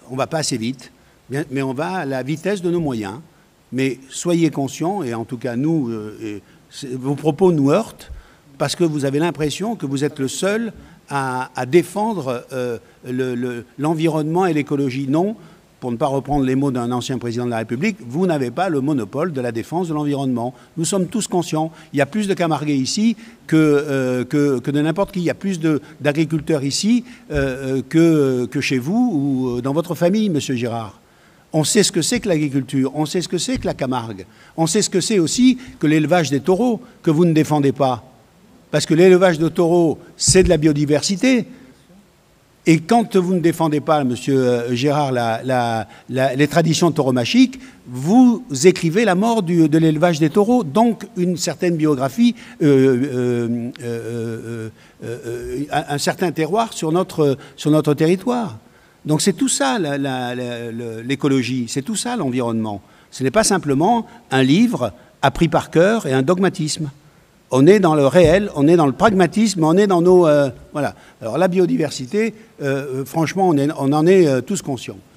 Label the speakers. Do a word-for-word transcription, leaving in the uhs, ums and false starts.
Speaker 1: on ne va pas assez vite, bien, mais on va à la vitesse de nos moyens. Mais soyez conscients, et en tout cas nous, euh, vos propos nous heurtent, parce que vous avez l'impression que vous êtes le seul à, à défendre euh, le, le, l'environnement et l'écologie. Non, pour ne pas reprendre les mots d'un ancien président de la République, vous n'avez pas le monopole de la défense de l'environnement. Nous sommes tous conscients. Il y a plus de Camarguais ici que, euh, que, que de n'importe qui. Il y a plus de, d'agriculteurs ici euh, que, que chez vous ou dans votre famille, Monsieur Girard. On sait ce que c'est que l'agriculture, on sait ce que c'est que la Camargue, on sait ce que c'est aussi que l'élevage des taureaux, que vous ne défendez pas. Parce que l'élevage de taureaux, c'est de la biodiversité. Et quand vous ne défendez pas, Monsieur Girard, la, la, la, les traditions tauromachiques, vous écrivez la mort du, de l'élevage des taureaux, donc une certaine biographie, euh, euh, euh, euh, euh, un, un certain terroir sur notre, sur notre territoire. Donc c'est tout ça la, la, la, l'écologie, c'est tout ça l'environnement. Ce n'est pas simplement un livre appris par cœur et un dogmatisme. On est dans le réel, on est dans le pragmatisme, on est dans nos... Euh, voilà. Alors la biodiversité, euh, franchement, on, est, on en est euh, tous conscients.